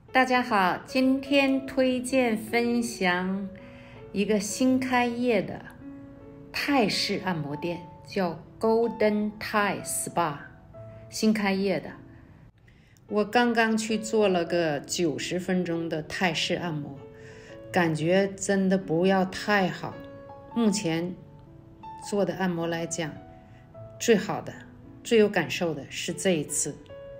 大家好，今天推荐分享一个新开业的泰式按摩店，叫 Golden Thai Spa， 新开业的。我刚刚去做了个90分钟的泰式按摩，感觉真的不要太好。目前做的按摩来讲，最好的、最有感受的是这一次。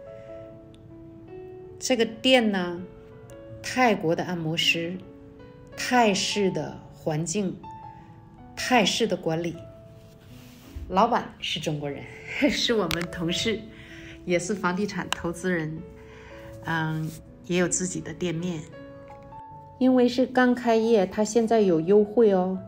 这个店呢，泰国的按摩师，泰式的环境，泰式的管理，老板是中国人，是我们同事，也是房地产投资人，也有自己的店面。因为是刚开业，他现在有优惠哦，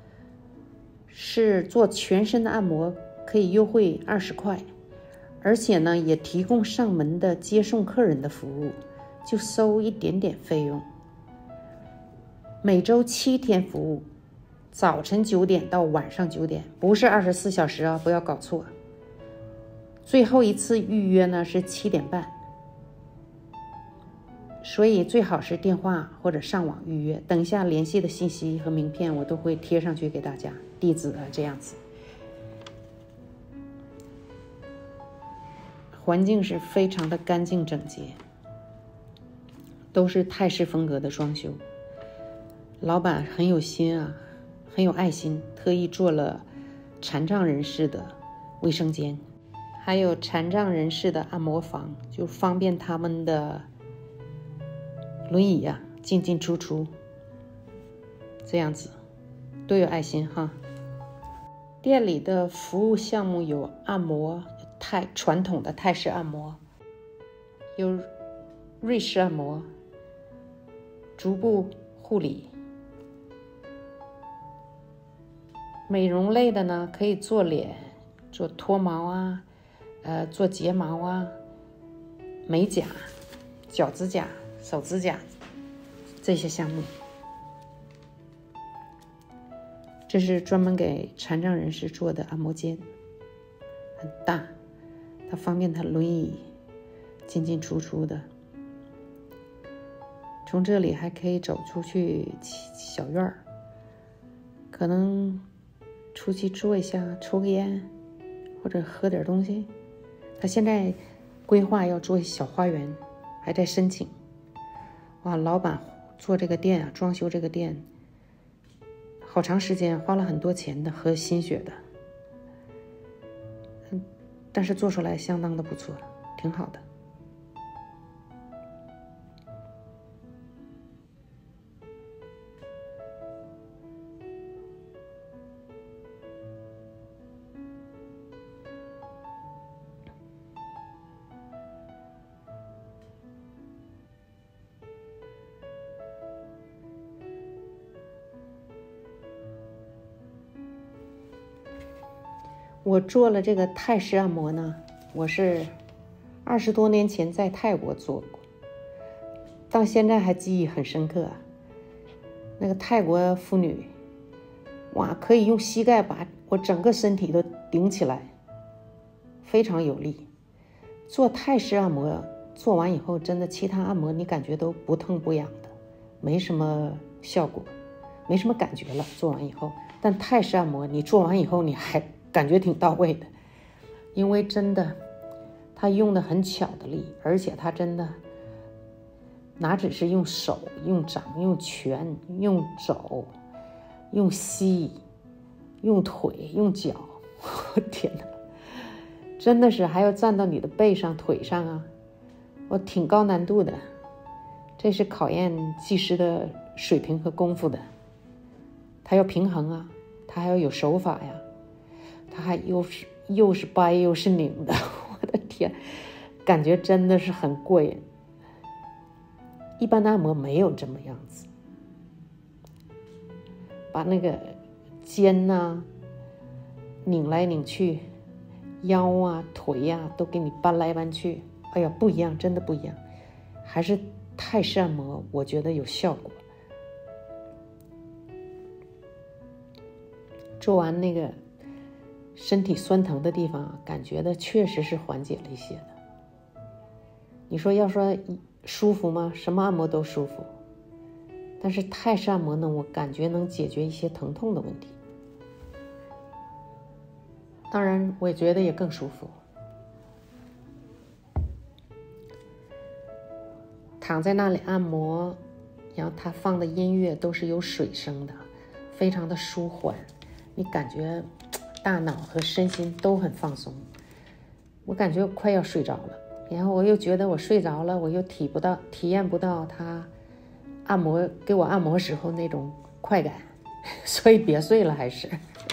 是做全身的按摩可以优惠20块，而且呢也提供上门的接送客人的服务，就收一点点费用。每周7天服务，早晨9点到晚上9点，不是24小时啊，不要搞错。最后一次预约呢是7点半，所以最好是电话或者上网预约。等一下联系的信息和名片我都会贴上去给大家，地址啊这样子。环境是非常的干净整洁，都是泰式风格的装修。老板很有心啊，很有爱心，特意做了残障人士的卫生间，还有残障人士的按摩房，就方便他们的轮椅啊进进出出，这样子都有爱心哈。店里的服务项目有按摩，传统的泰式按摩，有瑞士按摩，足部护理，美容类的呢可以做脸，做脱毛啊，做睫毛啊，美甲、脚指甲、手指甲这些项目。这是专门给残障人士做的按摩间，很大，它方便他轮椅进进出出的。从这里还可以走出去小院儿，可能出去坐一下，抽个烟或者喝点东西。他现在规划要做小花园，还在申请。哇，老板做这个店啊，装修这个店好长时间，花了很多钱的和心血的，但是做出来相当的不错，挺好的。我做了这个泰式按摩呢，我是20多年前在泰国做过，到现在还记忆很深刻啊。那个泰国妇女，哇，可以用膝盖把我整个身体都顶起来，非常有力。做泰式按摩做完以后，真的其他按摩你感觉都不疼不痒的，没什么效果，没什么感觉了，做完以后。但泰式按摩你做完以后你还感觉挺到位的，因为真的他用的很巧的力，而且他真的哪只是用手、用掌、用拳、用肘、用膝、用腿、用脚，我天哪，真的是还要站到你的背上、腿上啊，我挺高难度的，这是考验技师的水平和功夫的。他要平衡啊，他还要有手法呀，他还又是掰又是拧的，我的天，感觉真的是很过瘾。一般的按摩没有这么样子，把那个肩啊拧来拧去，腰啊腿啊都给你搬来搬去，哎呀不一样，真的不一样，还是泰式按摩我觉得有效果。做完那个身体酸疼的地方，感觉的确实是缓解了一些的。你说要说舒服吗？什么按摩都舒服，但是泰式按摩呢，我感觉能解决一些疼痛的问题。当然，我也觉得也更舒服。躺在那里按摩，然后他放的音乐都是有水声的，非常的舒缓，你感觉大脑和身心都很放松。我感觉我快要睡着了，然后我又觉得我睡着了，我又体验不到他给我按摩时候那种快感，所以别睡了，还是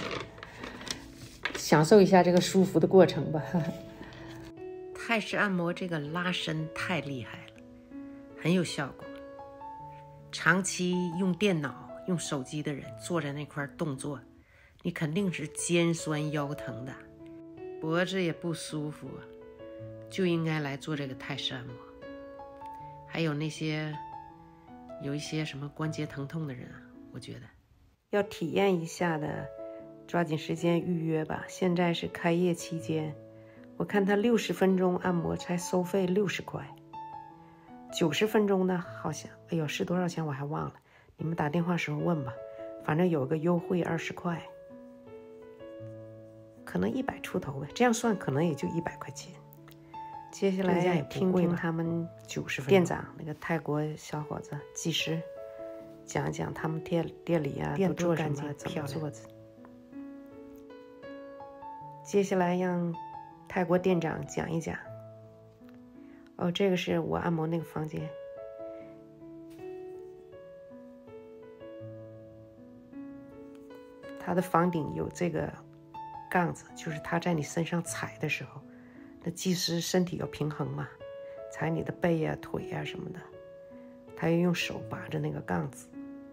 享受一下这个舒服的过程吧。泰式按摩这个拉伸太厉害了，很有效果。长期用电脑、用手机的人坐在那块动作，你肯定是肩酸腰疼的，脖子也不舒服，就应该来做这个泰式按摩。还有那些有一些什么关节疼痛的人啊，我觉得要体验一下的，抓紧时间预约吧。现在是开业期间，我看他60分钟按摩才收费60块，90分钟呢好像，哎呦是多少钱我还忘了，你们打电话时候问吧，反正有个优惠20块，可能100出头呗，这样算可能也就100块钱。接下来听听他们店长那个泰国小伙子技师讲讲他们店里啊都做什么，怎么做的。接下来让泰国店长讲一讲。哦，这个是我按摩那个房间。它的房顶有这个杠子，就是他在你身上踩的时候，那技师身体要平衡嘛，踩你的背啊、腿啊什么的，他要用手把着那个杠子。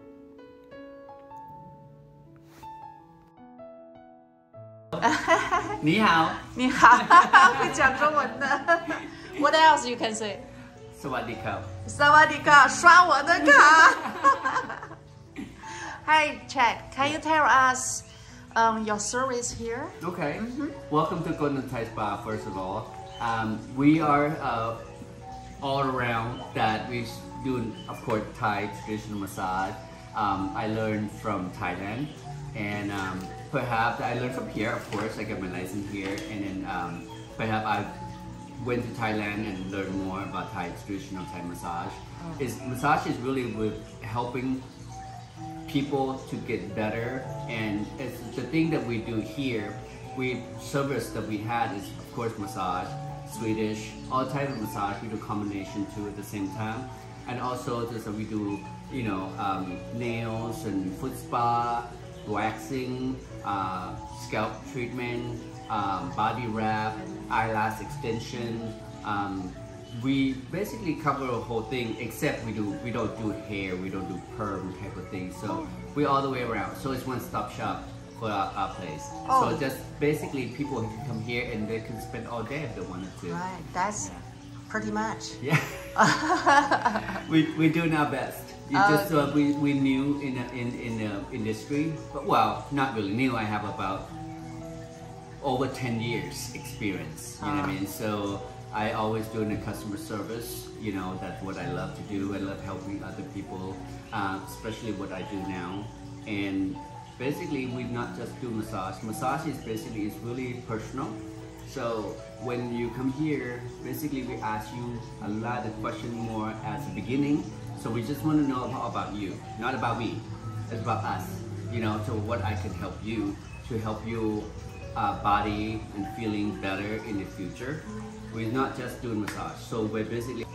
你好， 你好，会讲中文的。What else you can say? สวัสดีครับ萨瓦迪卡，刷我的卡。Hi, Jack. Can you tell us your service here? Okay. Welcome to Golden Thai Spa. First of all, we are all around that we do, of course, Thai traditional massage. I learned from Thailand, and perhaps I learned from here. Of course, I got my license here, and then perhaps I went to Thailand and learned more about Thai traditional Thai massage. Massage is really with helping people to get better, and it's the thing that we do here. Service that we had is of course massage, Swedish, all type of massage. We do combination too at the same time, and also just we do nails and foot spa, waxing, scalp treatment, body wrap, eyelash extension. We basically cover the whole thing, except we don't do hair, we don't do perm type of thing. So we're all the way around. So it's one-stop shop for our place. Oh. So just basically people can come here and they can spend all day if they wanted to. Right, that's pretty much. Yeah. we're doing our best. We new in the industry, but well, not really new. I have about over 10 years experience. You know what I mean? So I always doing the customer service. You know, that's what I love to do. I love helping other people, especially what I do now. And basically, we not just do massage. Massage is basically is really personal. So when you come here, basically we ask you a lot of questions more at the beginning. So we just want to know about you, not about me. It's about us. You know, so what I can help you to help you body and feeling better in the future. We're not just doing massage. So we're basically.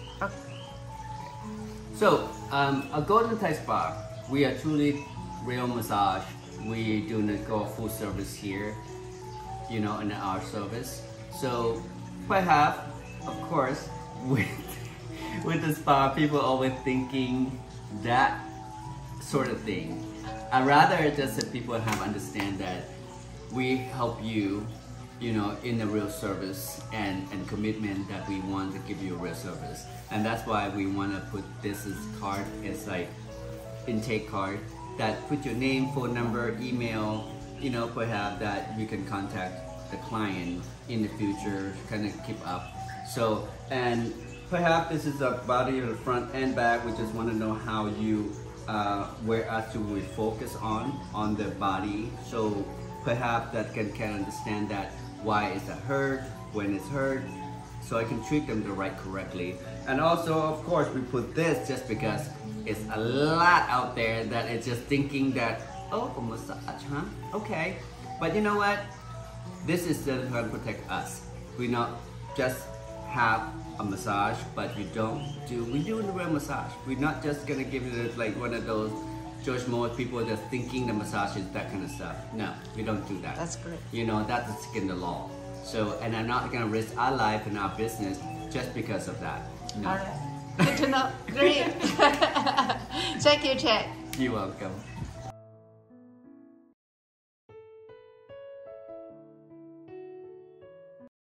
So a Golden Thai Spa, we are truly real massage. We do not go full service here, you know, in our service. So perhaps, of course, with the spa, people always thinking that sort of thing. I rather just that people have understand that we help you, you know, in a real service and commitment that we want to give you a real service. And that's why we want to put this as card as like intake card that put your name, phone number, email, you know, perhaps that you can contact the client in the future, kind of keep up. So, and perhaps this is a body of the front and back. We just want to know how you, where actually we focus on the body. So perhaps that can understand that why is that hurt, when it's hurt, so I can treat them correctly. And also, of course, we put this just because it's a lot out there that it's just thinking that, oh, a massage, huh? Okay. But you know what? This is just going to protect us. We not just have a massage, but we do the real massage. We're not just going to give it like one of those George Moore people just thinking the massage is that kind of stuff. No, we don't do that. That's great. You know, that's against the law. So, and I'm not going to risk our life and our business just because of that. No. All right. Good to know. Great. Thank you, Chad. You're welcome.